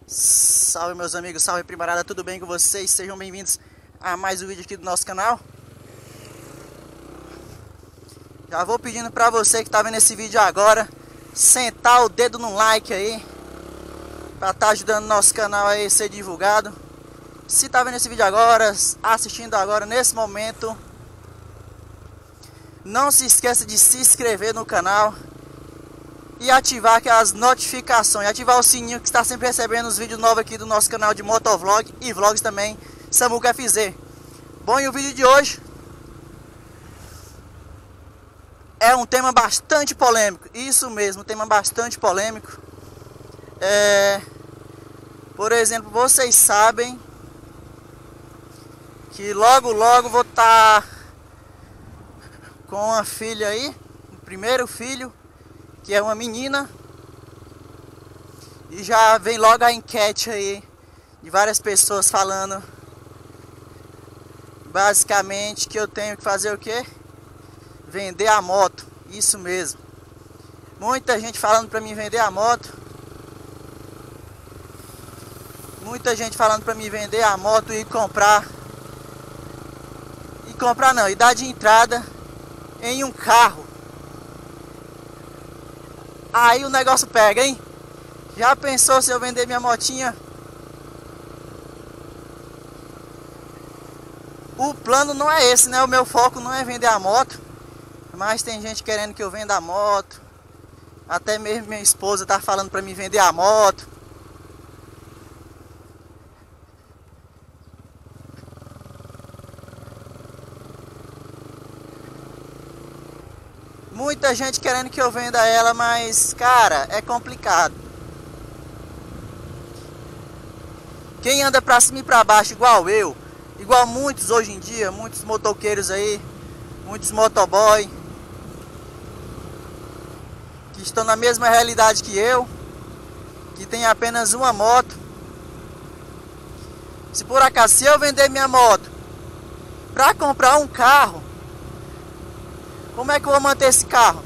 Salve meus amigos, salve primarada, tudo bem com vocês? Sejam bem-vindos a mais um vídeo aqui do nosso canal. Já vou pedindo pra você que tá vendo esse vídeo agora, sentar o dedo no like aí, pra tá ajudando o nosso canal aí a ser divulgado. Se tá vendo esse vídeo agora, assistindo agora nesse momento, não se esqueça de se inscrever no canal e ativar aquelas notificações, ativar o sininho que está sempre recebendo os vídeos novos aqui do nosso canal de motovlog e vlogs também, Samuca FZ. Bom, e o vídeo de hoje é um tema bastante polêmico, isso mesmo, um tema bastante polêmico. Por exemplo, vocês sabem que logo vou estar com uma filha aí, o primeiro filho, que é uma menina, e já vem logo a enquete aí de várias pessoas falando basicamente que eu tenho que fazer o quê? Vender a moto. Isso mesmo, muita gente falando pra mim vender a moto, muita gente falando pra mim vender a moto e não, e dar de entrada em um carro. Aí o negócio pega, hein? Já pensou se eu vender minha motinha? O plano não é esse, né? O meu foco não é vender a moto, mas tem gente querendo que eu venda a moto. Até mesmo minha esposa tá falando pra mim vender a moto. Muita gente querendo que eu venda ela, mas, cara, é complicado. Quem anda pra cima e pra baixo igual eu, igual muitos hoje em dia, muitos motoqueiros aí, muitos motoboy, que estão na mesma realidade que eu, que tem apenas uma moto. Se por acaso, se eu vender minha moto pra comprar um carro, como é que eu vou manter esse carro?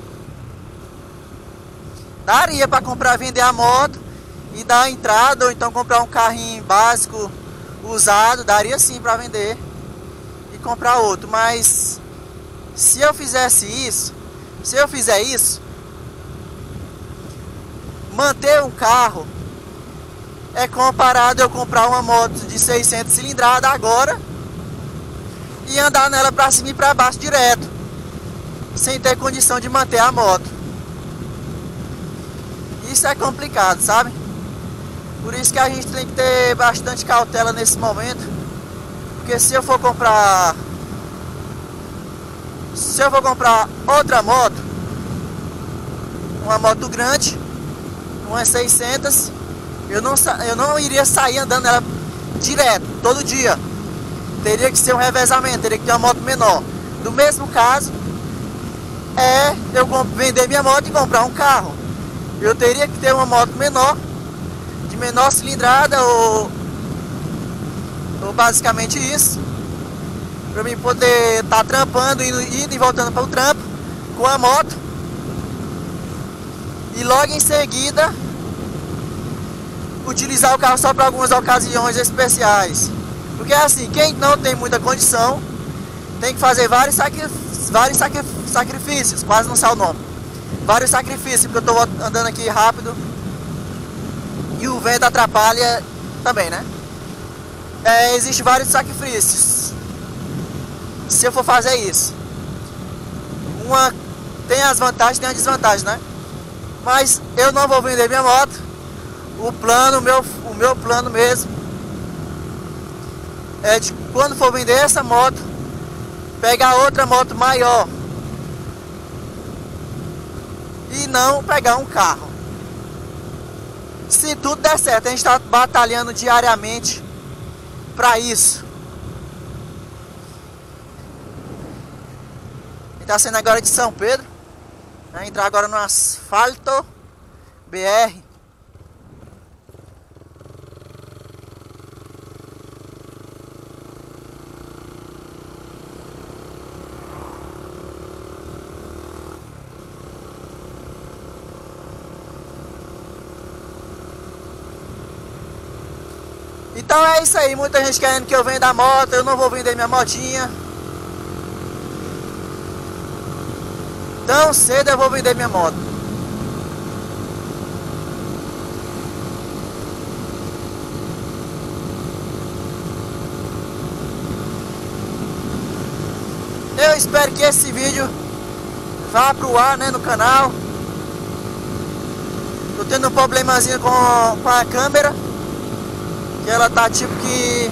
Daria para comprar, vender a moto e dar a entrada, ou então comprar um carrinho básico usado, daria sim para vender e comprar outro. Mas se eu fizer isso, manter um carro é comparado a eu comprar uma moto de 600 cilindrada agora e andar nela para cima e para baixo direto, sem ter condição de manter a moto. Isso é complicado, sabe? Por isso que a gente tem que ter bastante cautela nesse momento, porque se eu for comprar outra moto, uma moto grande, uma 600, eu não iria sair andando nela direto, todo dia. Teria que ser um revezamento, teria que ter uma moto menor. No mesmo caso, eu vender minha moto e comprar um carro. Eu teria que ter uma moto menor, de menor cilindrada, ou basicamente isso, para mim poder estar trampando, indo e voltando para o trampo com a moto, e logo em seguida utilizar o carro só para algumas ocasiões especiais. Porque assim, quem não tem muita condição tem que fazer vários sacrifícios, quase não sai o nome. Vários sacrifícios, porque eu estou andando aqui rápido e o vento atrapalha também, né? Existem vários sacrifícios se eu for fazer isso. Tem as vantagens, tem as desvantagens, né? Mas eu não vou vender minha moto. O meu plano mesmo é de, quando for vender essa moto, pegar outra moto maior e não pegar um carro. Se tudo der certo, a gente está batalhando diariamente para isso. Está sendo agora de São Pedro, vai entrar agora no asfalto BR. Então é isso aí, muita gente querendo que eu venda a moto, eu não vou vender minha motinha. Tão cedo eu vou vender minha moto. Eu espero que esse vídeo vá pro ar, né, no canal. Tô tendo um problemazinho com a câmera, que ela tá tipo que...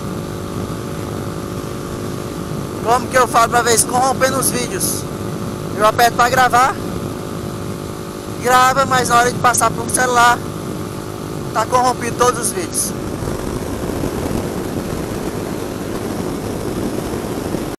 Como que eu falo pra ver? Corrompendo os vídeos. Eu aperto pra gravar, grava, mas na hora de passar pro celular tá corrompido todos os vídeos.